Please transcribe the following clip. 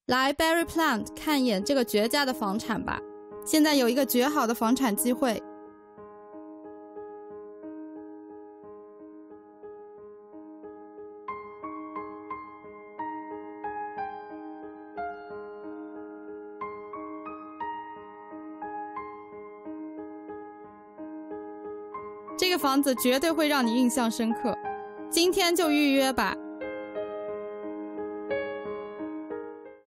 来 Barry Plant 看一眼这个绝佳的房产吧，现在有一个绝好的房产机会。这个房子绝对会让你印象深刻，今天就预约吧。